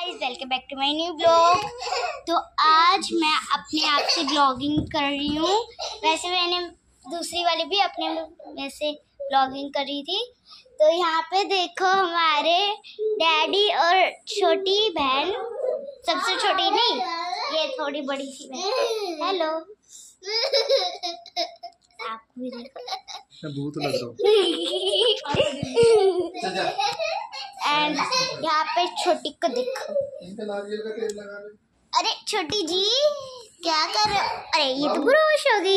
Guys, welcome back to my new blog. तो आज मैं अपने आप से ब्लॉगिंग कर रही हूँ। वैसे मैंने दूसरी वाली भी अपने में से ब्लॉगिंग करी थी। तो यहाँ पे देखो हमारे डैडी और छोटी बहन, सबसे छोटी नहीं, ये थोड़ी बड़ी सी बहन। हेलो, आपको भी देखो, भूत लग रहा एंड यहाँ पे छोटी को देखो। अरे छोटी जी क्या कर रहे हो? अरे ये तो ब्रोश होगी।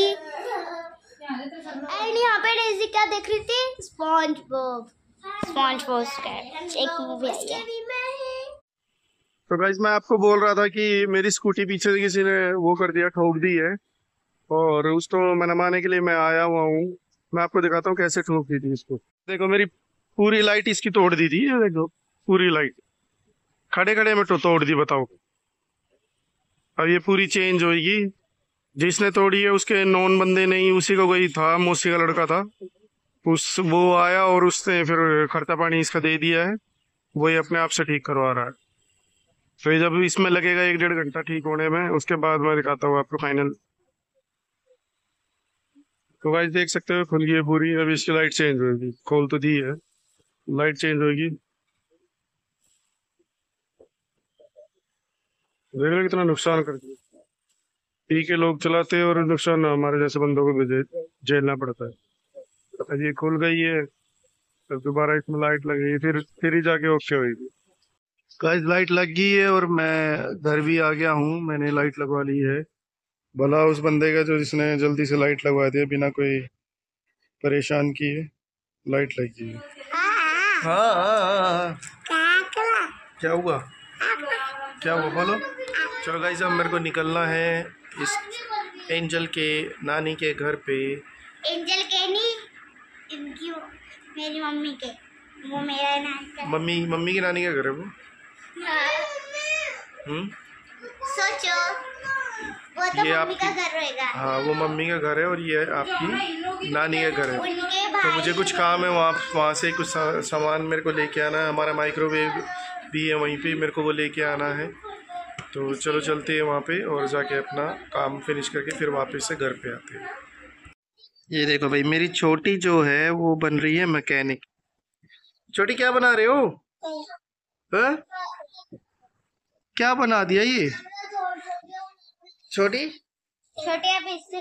एंड यहाँ पे डेज़ी क्या देख रही थी? स्पॉन्ज बॉब एक मूवी आई है। तो गाइस, मैं आपको बोल रहा था कि मेरी स्कूटी पीछे से किसी ने वो कर दिया, ठोक दी है, और उसको मनमाने के लिए मैं आया हुआ हूँ। मैं आपको दिखाता हूँ कैसे ठोक दी थी इसको। देखो, मेरी पूरी लाइट इसकी तोड़ दी थी। ये देखो, पूरी लाइट खड़े खड़े में तो तोड़ दी, बताओ। अब ये पूरी चेंज होगी। जिसने तोड़ी है उसके नॉन बंदे नहीं, उसी को कोई था, मौसी का लड़का था, वो आया और उसने फिर खर्चा पानी इसका दे दिया है। वही अपने आप से ठीक करवा रहा है। तो जब इसमें लगेगा 1-1.5 घंटा ठीक होने में, उसके बाद मैं दिखाता हूँ आपको फाइनल। तो गाइस देख सकते हो, खुल गई है पूरी। अभी इसकी लाइट चेंज होगी, खोल तो दी है, लाइट चेंज होगी। देख रहे कितना नुकसान करती है। पी के लोग चलाते हैं और नुकसान हमारे जैसे बंदों को भी झेलना पड़ता है। ये खुल गई है, तो दोबारा इसमें लाइट लगेगी, फिर ही जाके ओके होगी। गाइस लाइट लग गई है और मैं घर भी आ गया हूँ। मैंने लाइट लगवा ली है। भला उस बंदे का जो जिसने जल्दी से लाइट लगवा दिया बिना कोई परेशान किए। लाइट लग गई है। हाँ। क्या हुआ? क्या हुआ बोलो। चलो गाइस, अब मेरे को निकलना है इस एंजल के नानी के घर पे। एंजल के नहीं, इनकी, मेरी मम्मी के। वो मेरा नानी का। मम्मी की नानी का घर है वो। सोचो, वो तो मम्मी का घर रहेगा। हाँ, वो मम्मी का घर है और ये आपकी नानी का घर है। तो मुझे कुछ काम है वहाँ से कुछ सामान मेरे को लेके आना है। हमारा माइक्रोवेव भी है वहीं पे, मेरे को वो लेके आना है। तो चलो चलते हैं वहाँ पे और जाके अपना काम फिनिश करके फिर वापस से घर पे आते हैं। ये देखो भाई, मेरी छोटी जो है वो बन रही है मैकेनिक। छोटी क्या बना रहे हो? है? क्या बना दिया ये? छोटी अब इससे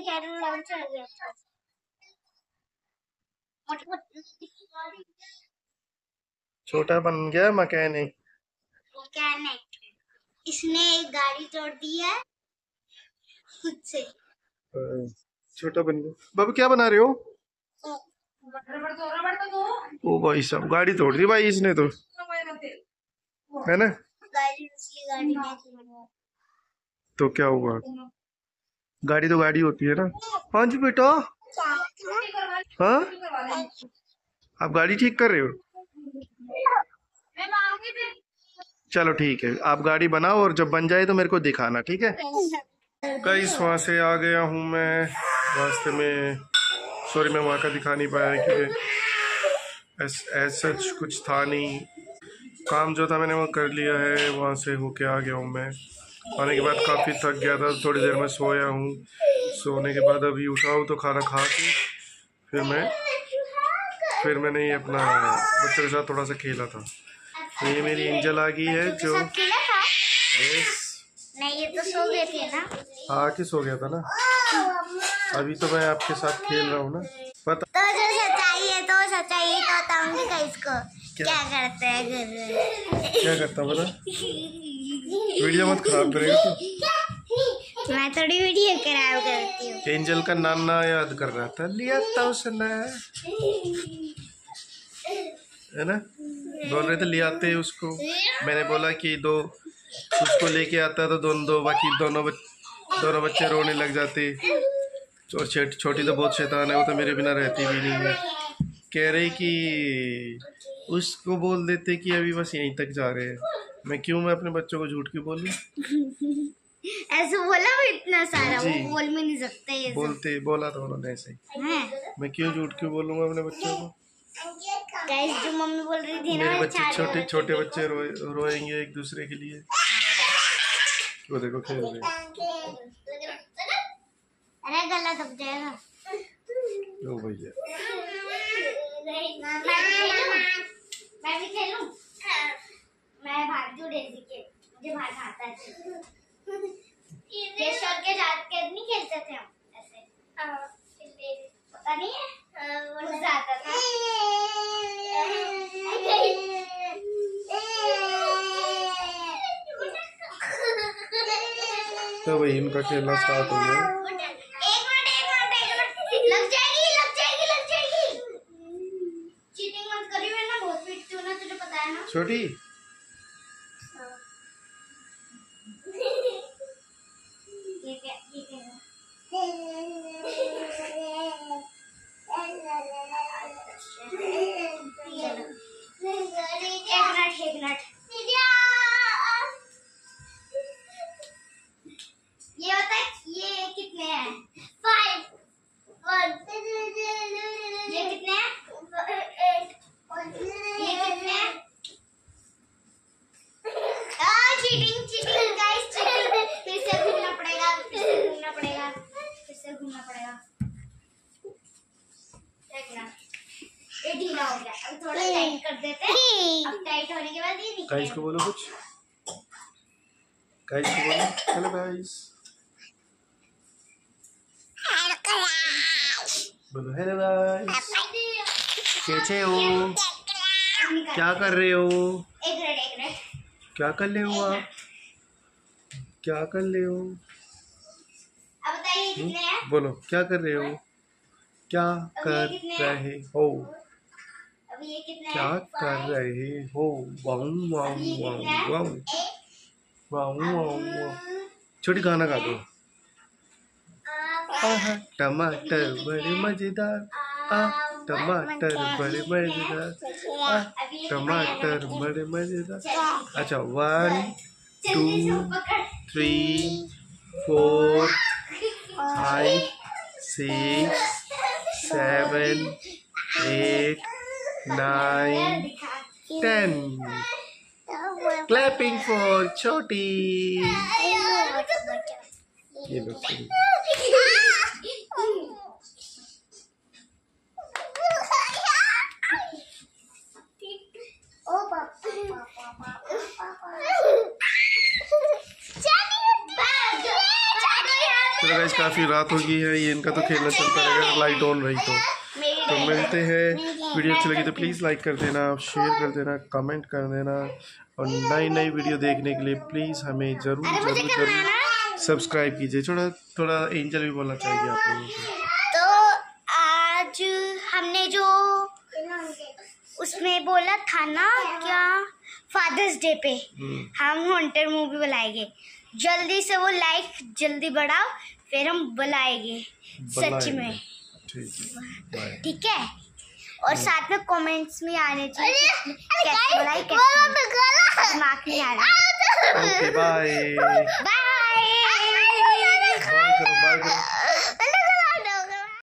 छोटा बन गया मैकेनिक। इसने एक गाड़ी तोड़ दी है खुद से। छोटा बन गया। बाबू क्या बना रहे हो? ओ भाई साहब, गाड़ी तोड़ दी भाई इसने तो, है ना? गाड़ी तो क्या हुआ, गाड़ी तो गाड़ी होती है ना। हाँ जी बेटा। हाँ, आप गाड़ी ठीक कर रहे हो? चलो ठीक है, आप गाड़ी बनाओ और जब बन जाए तो मेरे को दिखाना, ठीक है? गाइस, वहाँ से आ गया हूँ मैं रास्ते में। सॉरी, मैं वहाँ का दिखा नहीं पाया क्योंकि ऐसा कुछ था नहीं। काम जो था मैंने वो कर लिया है। वहाँ से होके आ गया हूँ मैं। आने के बाद काफ़ी थक गया था, थोड़ी देर में सोया हूँ। सोने के बाद अभी उठा हूँ तो खाना खा के फिर मैंने ये अपना बच्चों के साथ थोड़ा सा खेला था। तो ये मेरी एंजल आ गई है जो नहीं, ये तो सो गए थे ना। हाँ, के सो गया था ना। अभी तो मैं आपके साथ खेल रहा हूँ ना। पता तो जो सच्चाई है तो बताऊंगी का इसको क्या करता है घर में। क्या करता बता। वीडियो मत खराब करेगा तू। मैं थोड़ी वीडियो खराब करती हूँ। एंजल का नाना याद कर रहा था, लिया था उसने, है ना? बोल रहे थे ले आते उसको। मैंने बोला कि उसको लेके आता तो बाकी दोनों बच्चे रोने लग जाते। और छोटी तो बहुत शैतान है, वो तो मेरे बिना रहती भी नहीं है। कह रही कि उसको बोल देते कि अभी बस यहीं तक जा रहे हैं। मैं अपने बच्चों को झूठ क्यों बोलूं? ऐसे बोला वो इतना सारा, वो बोल भी नहीं सकते ये बोला था उन्होंने ऐसे ही। मैं क्यों झूठ क्यों बोलूंगा अपने बच्चों को? गाइस जो मम्मी बोल रही थी ना, मेरे बच्चे छोटे बच्चे रोएंगे एक दूसरे के लिए। वो देखो खेल रहे। अरे गला दब जाएगा। ओ भैया मैं भी खेलूं। मैं भाग जू डेज़ी के, मुझे भाग आता है। ये शॉट के साथ के नहीं खेलते थे हम ऐसे। पता नहीं है, मजा आता था। तो भाई इनका खेलना स्टार्ट हो गया। एक मिनट लग जाएगी। चीटिंग मत करिए, मैं ना बहुत पीटती हूँ ना, तुझे पता है ना। छोटी एक मिनट ये होता है। ये कितने हैं? 5 ये कितने हैं? 8 ये कितने हैं? Cheating guys, cheating. फिर से घूमना पड़ेगा। ये ढीला हो गया, अब थोड़ा टाइट कर देते हैं। अब टाइट होने के बाद ये निकलेगा। गाइस को बोलो कुछ। गाइस को बोलो, हेलो गाइस बोलो, हेलो गाइस कैसे हो, क्या कर रहे हो, एक मिनट क्या कर रहे हो आप, क्या कर रहे हो? अब बताइए कितने हैं? बोलो क्या कर रहे हो, क्या कर रहे हो, अब ये कितने क्या हैं? कर रहे हो? वाऊ वाऊ वाऊ वाऊ वाऊ वाऊ वाऊ। छोटी गाना गा दो। टमाटर बड़े मजेदार, टमाटर बड़े मजेदार, टमाटर बड़े मजेदार। अच्छा 1 2 3 4 5 6 7 8 9 10। Clapping for छोटी। ये लो छोटी। चलो गाइस काफी रात हो गई है, ये इनका तो खेलना चलता रहेगा लाइट ऑन रही तो मिलते हैं। वीडियो अच्छी लगी तो प्लीज़ लाइक कर देना, शेयर कर देना, कमेंट कर देना, और नई वीडियो देखने के लिए प्लीज़ हमें जरूर सब्सक्राइब कीजिए। थोड़ा एंजल भी बोलना चाहिए आप लोगों को। तो आज हमने जो उसमें बोला था ना, क्या फादर्स डे पे हम हॉन्टेड मूवी बुलाएंगे। जल्दी से वो लाइक जल्दी बढ़ाओ, फिर हम बुलाएंगे सच में। ठीक है, और साथ में कमेंट्स में आने चाहिए कैसे बुलाई, कैसे दिमाग नहीं आ रहा। Okay bye. बाय। बाय करो।